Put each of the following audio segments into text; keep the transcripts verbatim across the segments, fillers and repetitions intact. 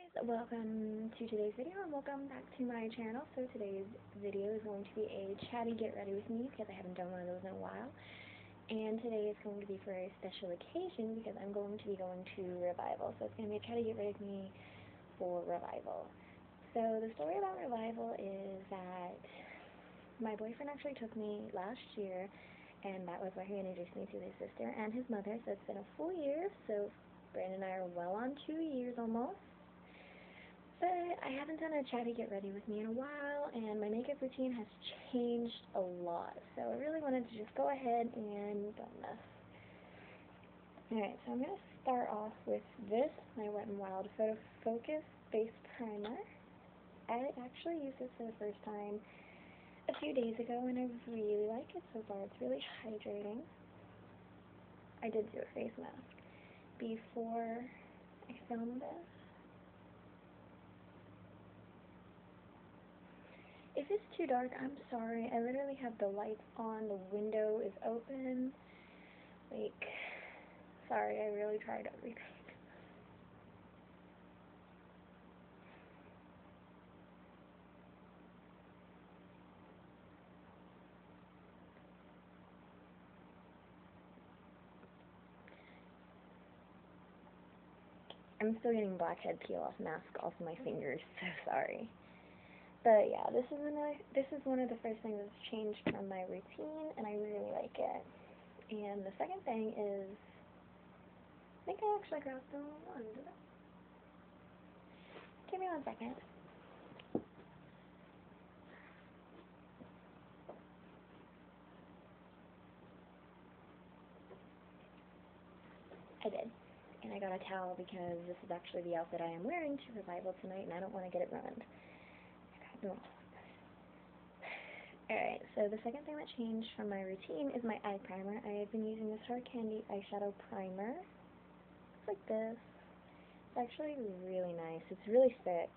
guys, welcome to today's video and welcome back to my channel. So today's video is going to be a chatty get ready with me because I haven't done one of those in a while. And today is going to be for a special occasion because I'm going to be going to Revival. So it's going to be a chatty get ready with me for Revival. So the story about Revival is that my boyfriend actually took me last year, and that was where he introduced me to his sister and his mother. So it's been a full year, so Brandon and I are well on two years almost. But I haven't done a chatty get ready with me in a while, and my makeup routine has changed a lot. So I really wanted to just go ahead and film this. Alright, so I'm going to start off with this, my Wet n Wild Photo Focus Face Primer. I actually used this for the first time a few days ago, and I really like it so far. It's really hydrating. I did do a face mask before I filmed this. If it's too dark, I'm sorry. I literally have the lights on, the window is open. Like, sorry, I really tried everything. I'm still getting blackhead peel off mask off my fingers, so sorry. But yeah, this is another, this is one of the first things that's changed from my routine, and I really like it. And the second thing is, I think I actually grabbed the wrong one, did I? Give me one second. I did. And I got a towel because this is actually the outfit I am wearing to Revival tonight, and I don't want to get it ruined. Alright, so the second thing that changed from my routine is my eye primer. I have been using this Hard Candy eyeshadow primer. It's like this. It's actually really nice. It's really thick.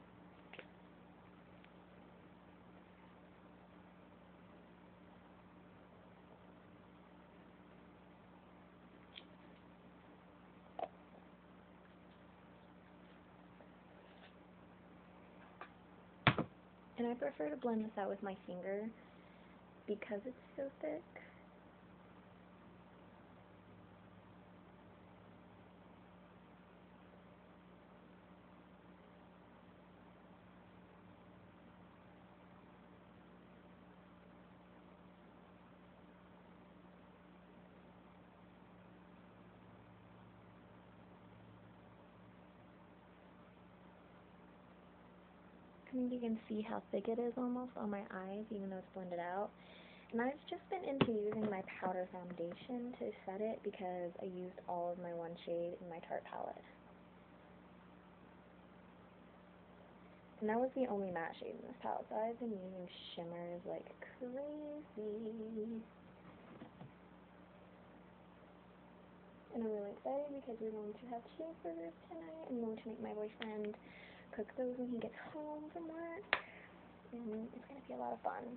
And I prefer to blend this out with my finger because it's so thick. I think you can see how thick it is almost on my eyes, even though it's blended out. And I've just been into using my powder foundation to set it because I used all of my one shade in my Tarte palette. And that was the only matte shade in this palette, so I've been using shimmers like crazy. And I'm really excited because we're going to have cheeseburgers tonight. I'm going to make my boyfriend cook those when he gets home from work, and it's going to be a lot of fun.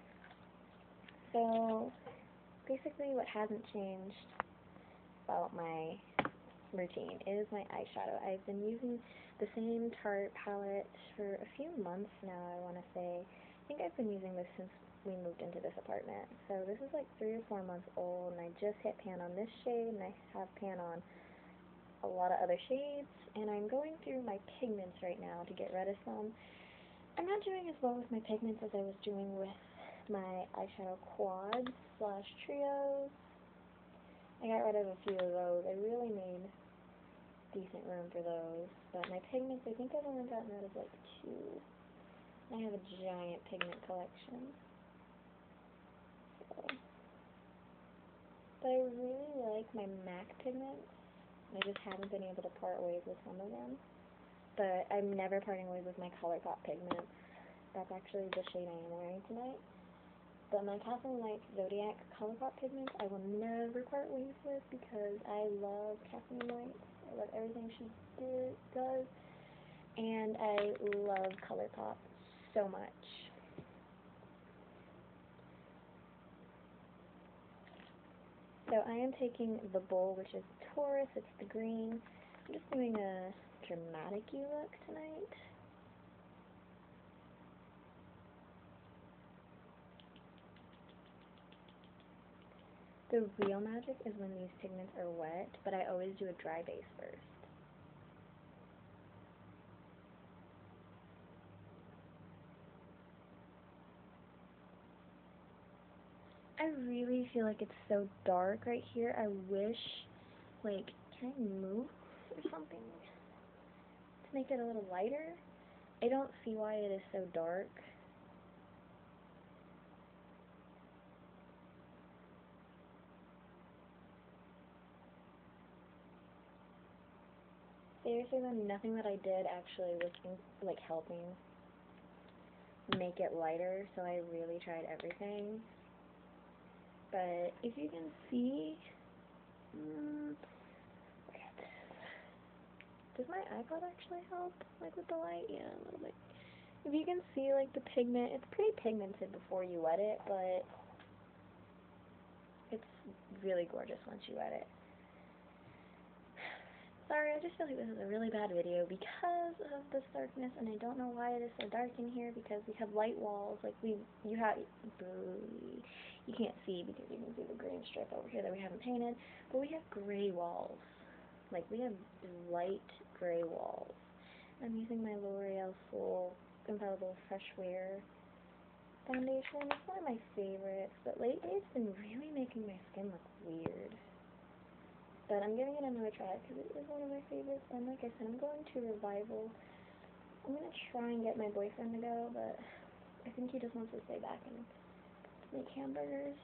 So, basically what hasn't changed about my routine is my eyeshadow. I've been using the same Tarte palette for a few months now, I want to say. I think I've been using this since we moved into this apartment. So this is like three or four months old, and I just hit pan on this shade, and I have pan on a lot of other shades, and I'm going through my pigments right now to get rid of some. I'm not doing as well with my pigments as I was doing with my eyeshadow quads slash trios. I got rid of a few of those. I really made decent room for those, but my pigments, I think I've only gotten rid of like two. I have a giant pigment collection. So. But I really like my MAC pigments. I just haven't been able to part ways with some of them. But I'm never parting ways with my ColourPop pigments. That's actually the shade I am wearing tonight. But my Catherine Light Zodiac ColourPop pigments I will never part ways with because I love Catherine Light. I love everything she did, does. And I love ColourPop so much. So I am taking the bowl, which is Taurus, it's the green. I'm just doing a dramatic-y look tonight. The real magic is when these pigments are wet, but I always do a dry base first. I really feel like it's so dark right here. I wish, like, can I move or something to make it a little lighter? I don't see why it is so dark. Seriously though, nothing that I did actually was in, like helping make it lighter, so I really tried everything. But if you can see, mm, does my iPod actually help, like with the light? Yeah, a little bit. If you can see, like the pigment, it's pretty pigmented before you wet it, but it's really gorgeous once you wet it. Sorry, I just feel like this is a really bad video because of this darkness, and I don't know why it is so dark in here, because we have light walls, like we, you have, you can't see because you can see the green strip over here that we haven't painted, but we have gray walls, like we have light gray walls. I'm using my L'Oreal Full Infallible Fresh Wear foundation. It's one of my favorites, but lately it's been really making my skin look weird. But I'm giving it another try because it is one of my favorites, and like I said, I'm going to Revival. I'm going to try and get my boyfriend to go, but I think he just wants to stay back and make hamburgers.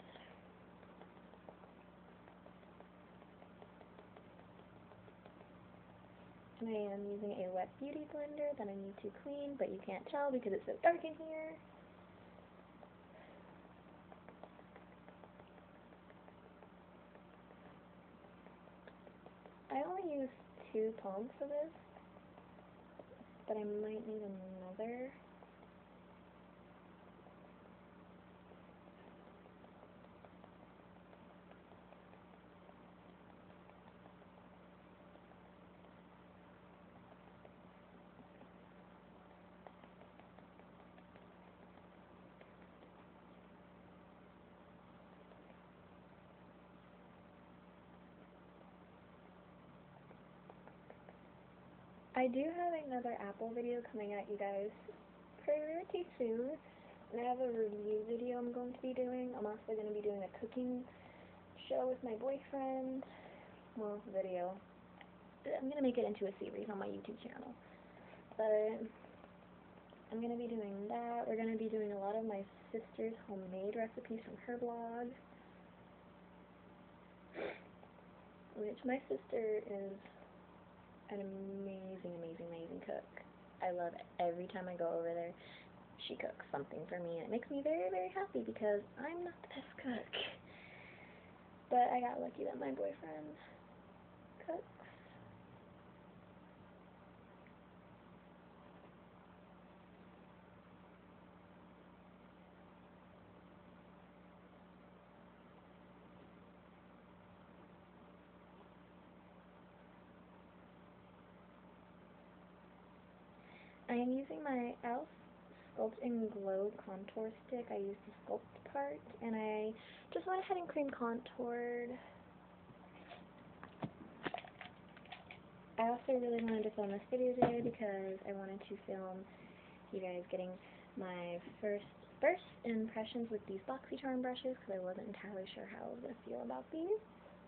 And I am using a wet beauty blender that I need to clean, but you can't tell because it's so dark in here. I only use two pumps for this, but I might need another. I do have another Apple video coming at you guys pretty soon, and I have a review video I'm going to be doing. I'm also going to be doing a cooking show with my boyfriend. Well, video. I'm going to make it into a series on my YouTube channel. But I'm going to be doing that. We're going to be doing a lot of my sister's homemade recipes from her blog, which my sister is an amazing, amazing, amazing cook. I love it. Every time I go over there, she cooks something for me, and it makes me very, very happy because I'm not the best cook. But I got lucky that my boyfriend cooks. I am using my e l f Sculpt and Glow contour stick. I used the sculpt part, and I just went ahead and cream contoured. I also really wanted to film this video today because I wanted to film you guys getting my first first impressions with these BoxyCharm brushes, because I wasn't entirely sure how I was going to feel about these.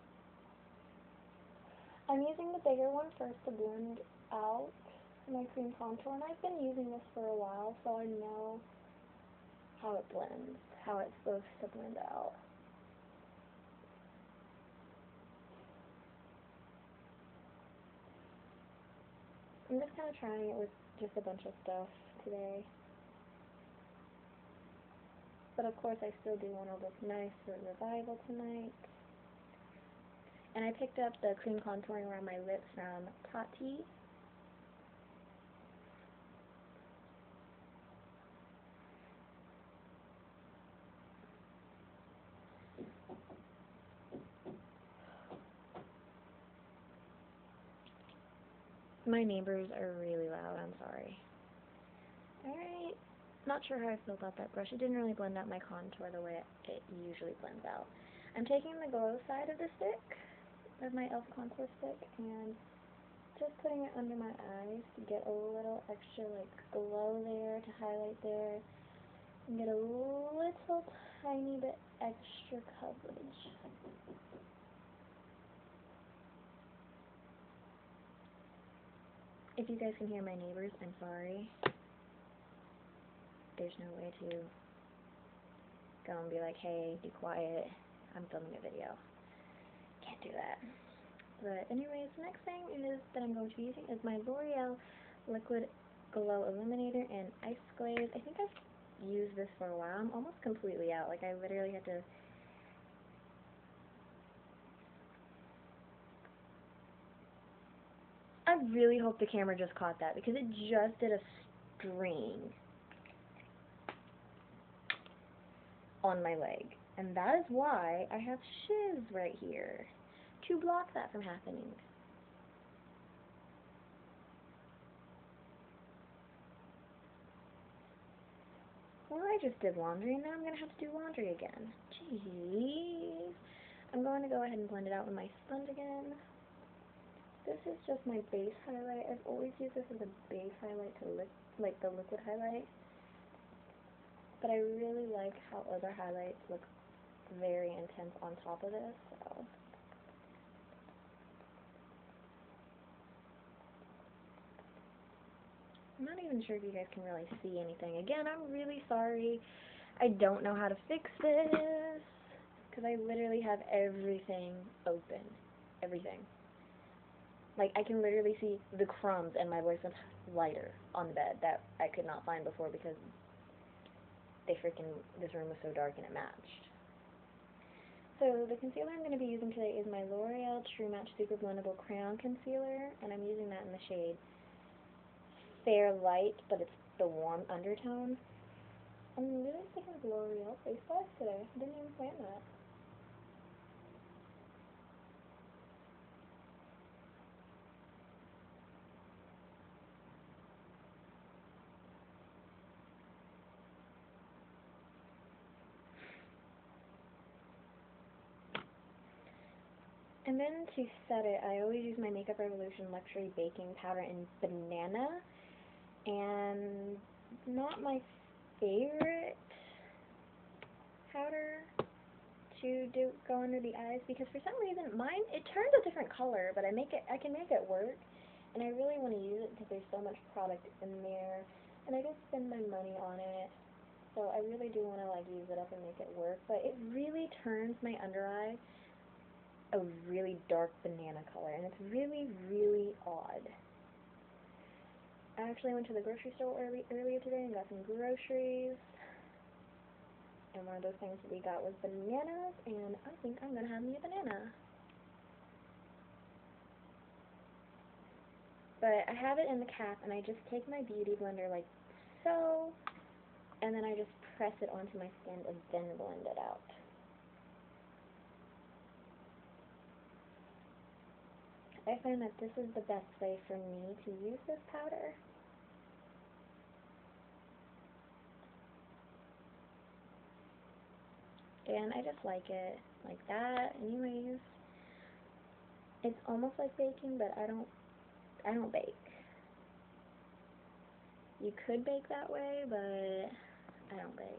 I'm using the bigger one first to blend out my cream contour, and I've been using this for a while, so I know how it blends, how it's supposed to blend out. I'm just kind of trying it with just a bunch of stuff today. But of course I still do want to look nice for Revival tonight. And I picked up the cream contouring around my lips from Chatty. My neighbors are really loud, I'm sorry. Alright, not sure how I feel about that brush. It didn't really blend out my contour the way it usually blends out. I'm taking the glow side of the stick, of my e l f contour stick, and just putting it under my eyes to get a little extra like glow there, to highlight there, and get a little tiny bit extra coverage. If you guys can hear my neighbors, I'm sorry. There's no way to go and be like, hey, be quiet, I'm filming a video. Can't do that. But anyways, the next thing is that I'm going to be using is my L'Oreal Liquid Glow Illuminator in Ice Glaze. I think I've used this for a while. I'm almost completely out. Like, I literally had to... I really hope the camera just caught that, because it just did a string on my leg. And that is why I have shiz right here, to block that from happening. Well, I just did laundry, and now I'm going to have to do laundry again. Jeez. I'm going to go ahead and blend it out with my sponge again. This is just my base highlight. I've always used this as a base highlight to lick, like the liquid highlight. But I really like how other highlights look very intense on top of this, so... I'm not even sure if you guys can really see anything. Again, I'm really sorry. I don't know how to fix this, because I literally have everything open. Everything. Like, I can literally see the crumbs in my boyfriend's lighter on the bed that I could not find before because they freaking, this room was so dark and it matched. So the concealer I'm going to be using today is my L'Oreal True Match Super Blendable Crayon Concealer, and I'm using that in the shade Fair Light, but it's the warm undertone. I'm really sticking with L'Oreal face wash today. I didn't even plan that. And then to set it, I always use my Makeup Revolution Luxury Baking Powder in Banana, and not my favorite powder to do go under the eyes, because for some reason mine, it turns a different color, but I make it I can make it work, and I really want to use it because there's so much product in there, and I just spend my money on it, so I really do want to like use it up and make it work. But it really turns my under eye a really dark banana color, and it's really, really odd. I actually went to the grocery store early, earlier today and got some groceries, and one of those things we got was bananas, and I think I'm going to have me a banana. But I have it in the cap, and I just take my beauty blender like so, and then I just press it onto my skin and then blend it out. I find that this is the best way for me to use this powder. And I just like it like that. Anyways, it's almost like baking, but I don't I don't bake. You could bake that way, but I don't bake.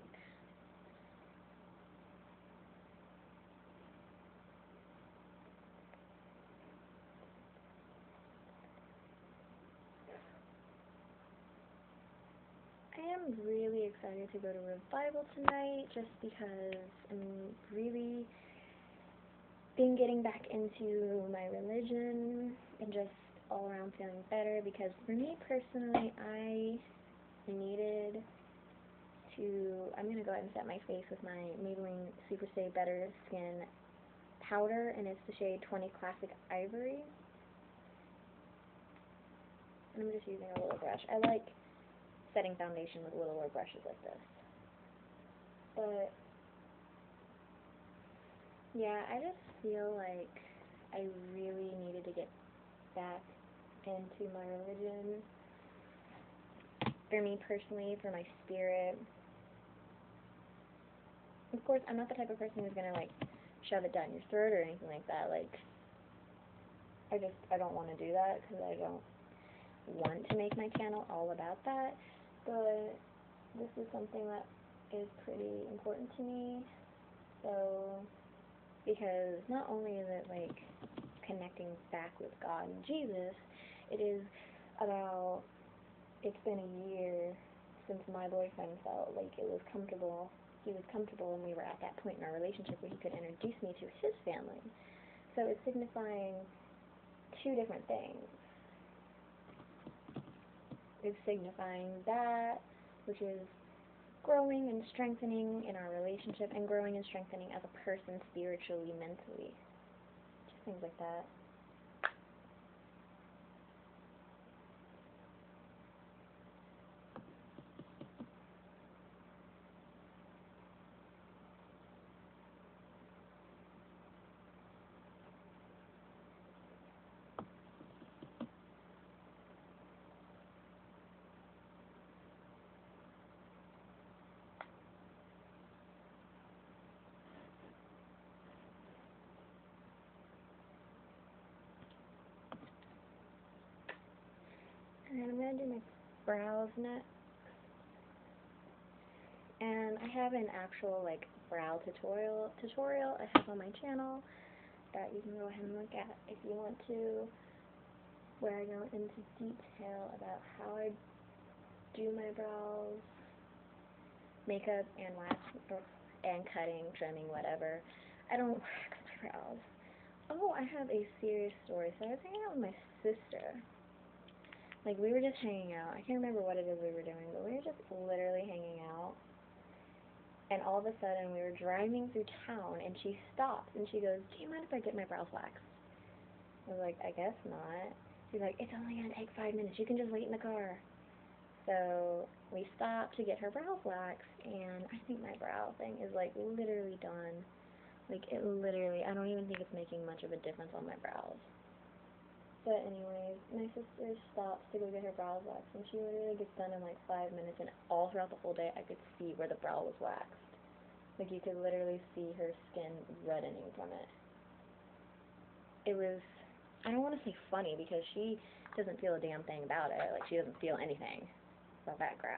I am really excited to go to Revival tonight, just because I'm really been getting back into my religion and just all around feeling better, because for me personally, I needed to, I'm going to go ahead and set my face with my Maybelline Super Stay Better Skin powder, and it's the shade twenty Classic Ivory. And I'm just using a little brush. I like setting foundation with littler brushes like this. But yeah, I just feel like I really needed to get back into my religion. For me personally, for my spirit. Of course, I'm not the type of person who's gonna, like, shove it down your throat or anything like that. Like, I just, I don't want to do that because I don't want to make my channel all about that. But this is something that is pretty important to me. So, because not only is it, like, connecting back with God and Jesus, it is about, it's been a year since my boyfriend felt like it was comfortable, he was comfortable and we were at that point in our relationship where he could introduce me to his family. So it's signifying two different things. It's signifying that, which is growing and strengthening in our relationship, and growing and strengthening as a person spiritually, mentally. Just things like that. And I'm going to do my brows next. And I have an actual, like, brow tutorial tutorial I have on my channel that you can go ahead and look at if you want to, where I go into detail about how I do my brows, makeup and wax, or, and cutting, trimming, whatever. I don't wax my brows. Oh, I have a serious story. So I was hanging out with my sister. Like, we were just hanging out. I can't remember what it is we were doing, but we were just literally hanging out. And all of a sudden, we were driving through town, and she stops, and she goes, "Do you mind if I get my brows waxed?" I was like, "I guess not." She's like, "It's only going to take five minutes. You can just wait in the car." So we stopped to get her brows waxed, and I think my brow thing is, like, literally done. Like, it literally, I don't even think it's making much of a difference on my brows. But anyways, my sister stops to go get her brows waxed, and she literally gets done in like five minutes, and all throughout the whole day I could see where the brow was waxed. Like, you could literally see her skin reddening from it. It was, I don't want to say funny, because she doesn't feel a damn thing about it. Like, she doesn't feel anything about that crap.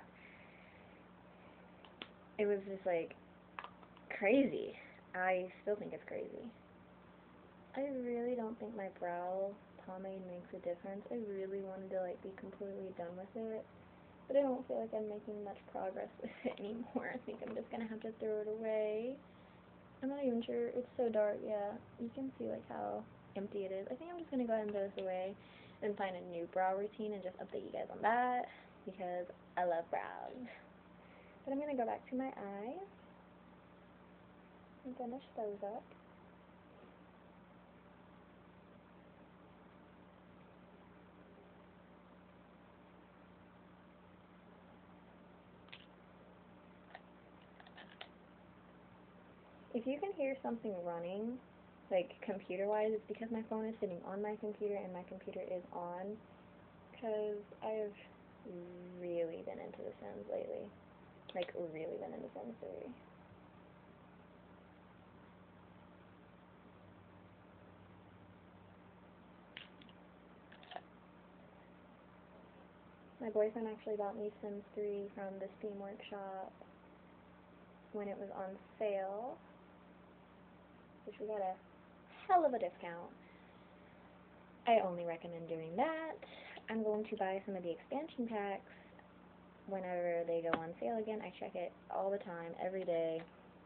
It was just, like, crazy. I still think it's crazy. I really don't think my brow pomade makes a difference. I really wanted to, like, be completely done with it, but I don't feel like I'm making much progress with it anymore. I think I'm just gonna have to throw it away. I'm not even sure. It's so dark. Yeah, you can see, like, how empty it is. I think I'm just gonna go ahead and throw this away and find a new brow routine and just update you guys on that, because I love brows. But I'm gonna go back to my eyes and finish those up. If you can hear something running, like, computer-wise, it's because my phone is sitting on my computer and my computer is on, because I've really been into The Sims lately. Like, really been into Sims three. My boyfriend actually bought me Sims three from the Steam Workshop when it was on sale, which we got a hell of a discount. I only recommend doing that. I'm going to buy some of the expansion packs whenever they go on sale again. I check it all the time, every day.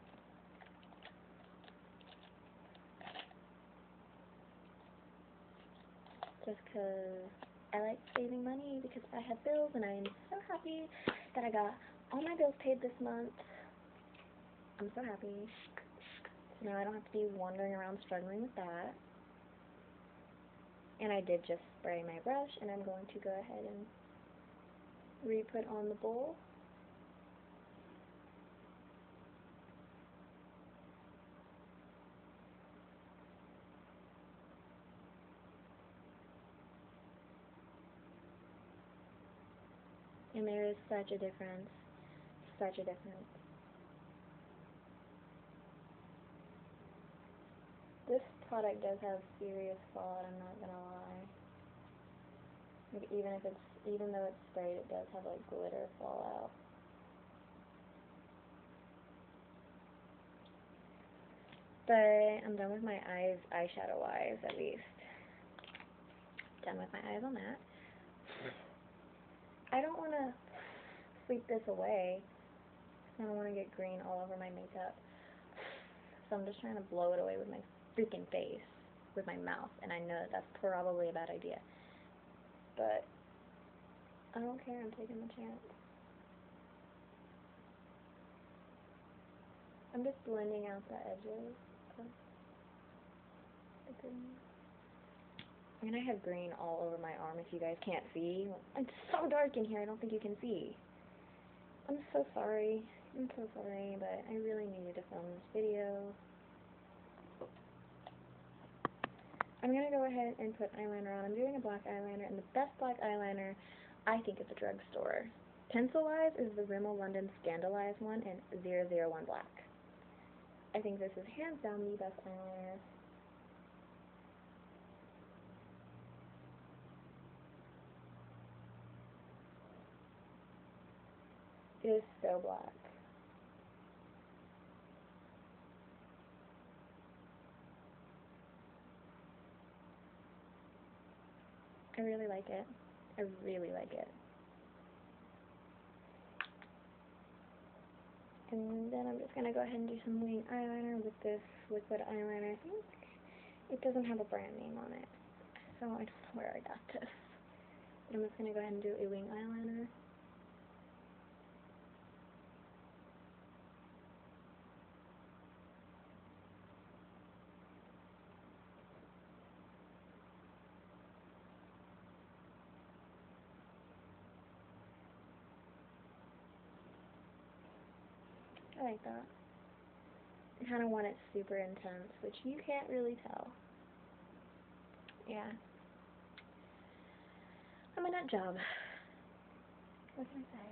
Just because I like saving money, because I have bills, and I'm so happy that I got all my bills paid this month. I'm so happy. So now I don't have to be wandering around struggling with that. And I did just spray my brush, and I'm going to go ahead and re-put on the bowl. And there is such a difference. Such a difference. This product does have serious fallout, I'm not gonna lie. Like, even if it's, even though it's sprayed, it does have like glitter fallout. But I'm done with my eyes, eyeshadow wise at least. Done with my eyes on that. I don't want to sweep this away. I don't want to get green all over my makeup. So I'm just trying to blow it away with my freaking face, with my mouth. And I know that that's probably a bad idea. But I don't care, I'm taking the chance. I'm just blending out the edges of the green. And I have green all over my arm if you guys can't see. It's so dark in here, I don't think you can see. I'm so sorry. I'm so sorry, but I really needed to film this video. I'm going to go ahead and put eyeliner on. I'm doing a black eyeliner, and the best black eyeliner, I think, at the drugstore. Pencil-wise is the Rimmel London Scandalized one in zero zero one Black. I think this is hands down the best eyeliner. It is so black. I really like it. I really like it. And then I'm just going to go ahead and do some wing eyeliner with this liquid eyeliner. I think it doesn't have a brand name on it, so I don't know where I got this. But I'm just going to go ahead and do a wing eyeliner. I like that. I kind of want it super intense, which you can't really tell. Yeah. I'm a nut job. What can I say?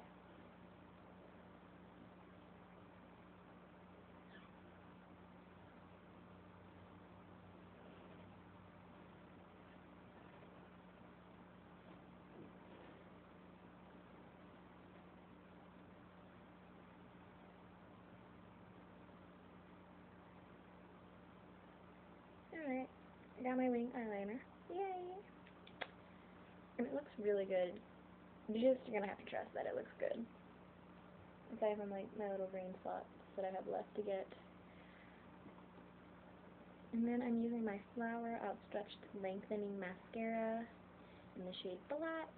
Alright, I got my wing eyeliner. Yay! And it looks really good. You just, you're gonna have to trust that it looks good. Aside from like my little green spots that I have left to get. And then I'm using my Flower Outstretched Lengthening Mascara in the shade Black.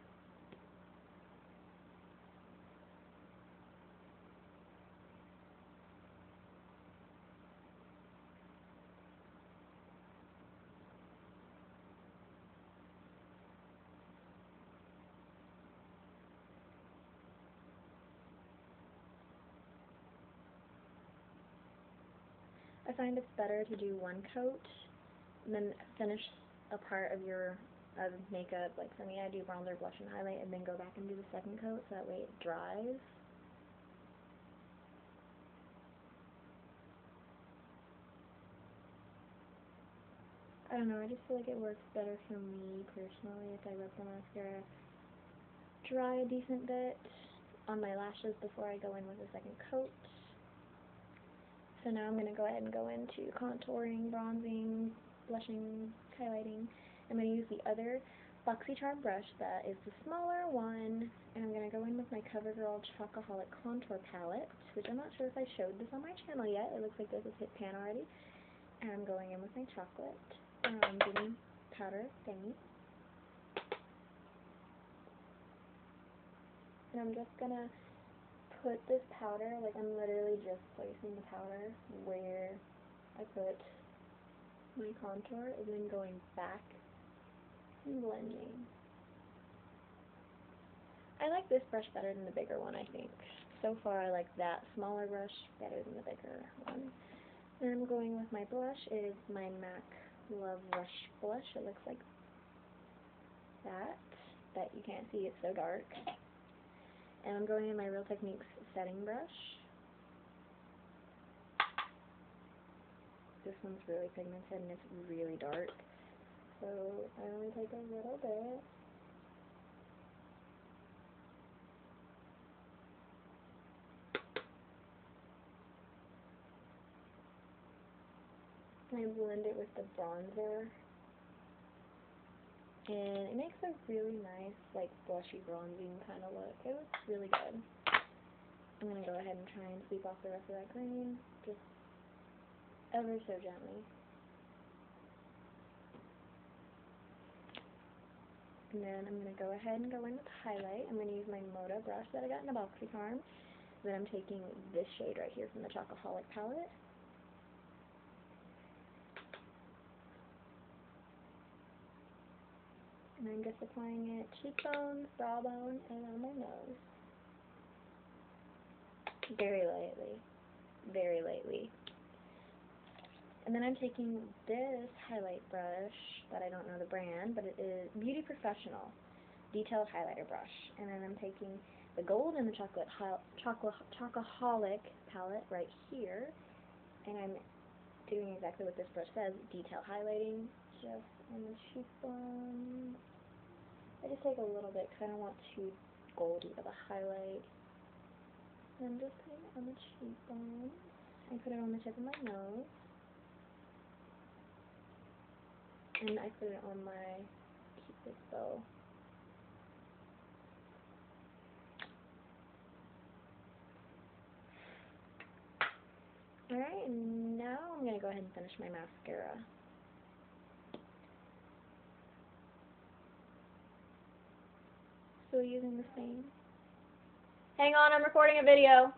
I find it's better to do one coat and then finish a part of your of makeup. Like for me, I do bronzer, blush, and highlight, and then go back and do the second coat so that way it dries. I don't know, I just feel like it works better for me personally if I let the mascara dry a decent bit on my lashes before I go in with the second coat. So now I'm going to go ahead and go into contouring, bronzing, blushing, highlighting. I'm going to use the other BoxyCharm brush that is the smaller one, and I'm going to go in with my CoverGirl Chocoholic Contour Palette, which I'm not sure if I showed this on my channel yet. It looks like this has hit pan already. And I'm going in with my chocolate bronzing powder thingy. And I'm just going to put this powder, like I'm literally just placing the powder where I put my contour and then going back and blending. I like this brush better than the bigger one, I think. So far I like that smaller brush better than the bigger one. And I'm going with my blush. It is my MAC Love Rush blush. It looks like that, but you can't see, it's so dark. And I'm going in my Real Techniques setting brush. This one's really pigmented and it's really dark. So I only take a little bit. And I blend it with the bronzer. And it makes a really nice, like, blushy bronzing kind of look. It looks really good. I'm going to go ahead and try and sweep off the rest of that green, just ever so gently. And then I'm going to go ahead and go in with highlight. I'm going to use my Moda brush that I got in a BoxyCharm. Then I'm taking this shade right here from the Chocoholic palette. And I'm just applying it cheekbone, jawbone, and on my nose. Very lightly. Very lightly. And then I'm taking this highlight brush that I don't know the brand, but it is Beauty Professional Detailed Highlighter Brush. And then I'm taking the gold and the chocolate chocolate Chocoholic palette right here. And I'm doing exactly what this brush says, detail highlighting, just on the cheekbone. I just take a little bit because I don't want too goldy of a highlight. And I'm just putting it on the cheekbone. I put it on the tip of my nose. And I put it on my cupid's bow. Alright, and now I'm going to go ahead and finish my mascara. Still using the same. Hang on, I'm recording a video.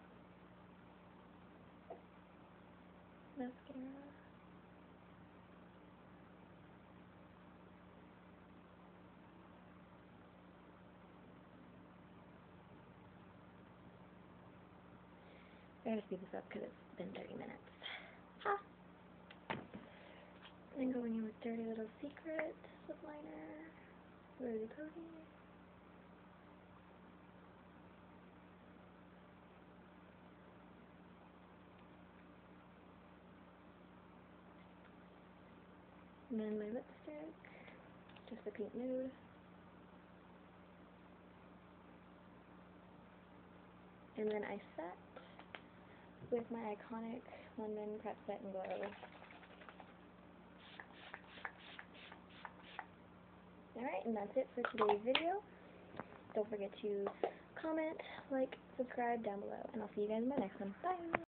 Mascara. I gotta speed this up because it's been thirty minutes. Ha! Then going in with Dirty Little Secret lip liner. Really pretty. And then my lipstick, just a pink nude. And then I set with my iconic London Prep Set and Glow. Alright, and that's it for today's video. Don't forget to comment, like, subscribe down below, and I'll see you guys in my next one. Bye!